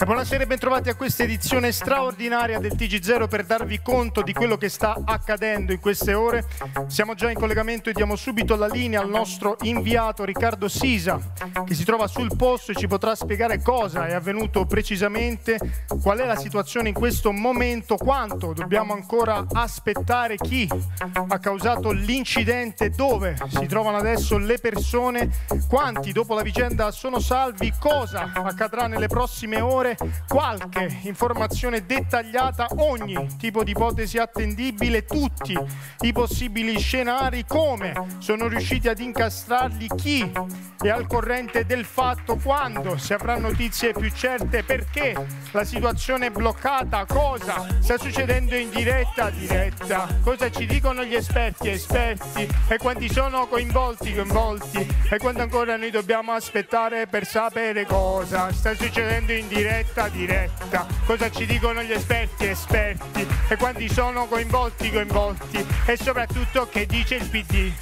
Buonasera e bentrovati a questa edizione straordinaria del TG0 per darvi conto di quello che sta accadendo in queste ore. Siamo già in collegamento e diamo subito la linea al nostro inviato Riccardo Sisa, che si trova sul posto e ci potrà spiegare cosa è avvenuto precisamente, qual è la situazione in questo momento, quanto dobbiamo ancora aspettare, chi ha causato l'incidente, dove si trovano adesso le persone, quanti dopo la vicenda sono salvi, cosa accadrà nelle prossime ore, qualche informazione dettagliata, ogni tipo di ipotesi attendibile, tutti i possibili scenari, come sono riusciti ad incastrarli, chi è al corrente del fatto, quando si avrà notizie più certe, perché la situazione è bloccata, cosa sta succedendo in diretta, cosa ci dicono gli esperti e quanti sono coinvolti e quanto ancora noi dobbiamo aspettare per sapere cosa sta succedendo in diretta, cosa ci dicono gli esperti e quanti sono coinvolti e soprattutto che dice il PD,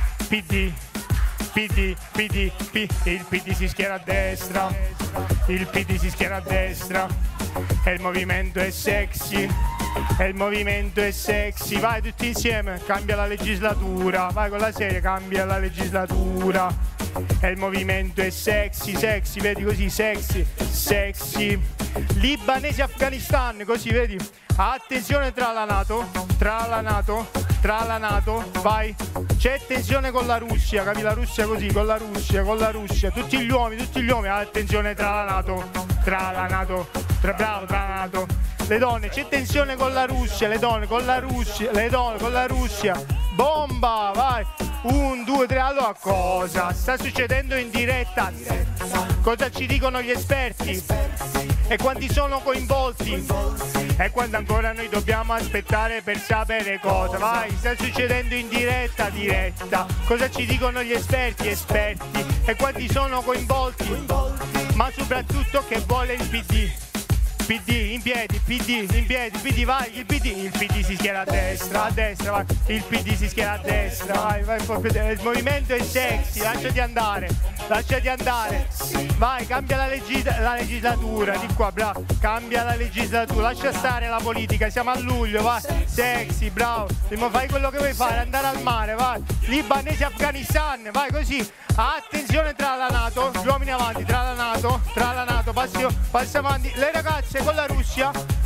il PD si schiera a destra, e il movimento è sexy, vai tutti insieme, cambia la legislatura, vai con la serie, cambia la legislatura, e il movimento è sexy, vedi così, sexy, libanesi Afghanistan, così vedi, attenzione tra la NATO, vai, c'è tensione con la Russia, capi, la Russia così, con la Russia, tutti gli uomini, attenzione tra la NATO, le donne, c'è tensione con la Russia, le donne con la Russia, bomba, vai, 1, 2, 3, allora cosa sta succedendo in diretta, cosa ci dicono gli esperti e quanti sono coinvolti e quando ancora noi dobbiamo aspettare per sapere cosa, vai, sta succedendo in diretta, cosa ci dicono gli esperti e quanti sono coinvolti, ma soprattutto che vuole il PD in piedi, vai, il PD si schiera a destra, vai, il PD si schiera a destra, vai un po' più, il movimento è sexy, lasciati andare, vai, cambia la legislatura, di qua, bravo, cambia la legislatura, lascia stare la politica, siamo a luglio, vai, sexy, bravo, fai quello che vuoi fare, andare al mare, vai, libanesi Afghanistan, vai così, attenzione tra la NATO, gli uomini avanti, tra la NATO, passi avanti, le ragazze con la Russia,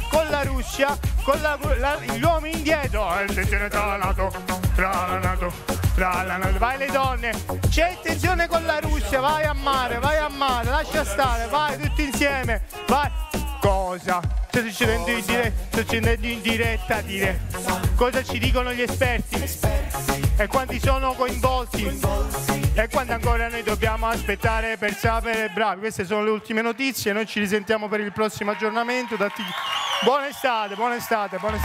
gli uomini indietro, attenzione tra la NATO, vai le donne, c'è tensione con la Russia, vai a mare, lascia stare, vai tutti insieme, vai, cosa sta succedendo in diretta, cosa ci dicono gli esperti e quanti sono coinvolti e quando ancora noi dobbiamo aspettare per sapere, bravi, queste sono le ultime notizie, noi ci risentiamo per il prossimo aggiornamento, buona estate.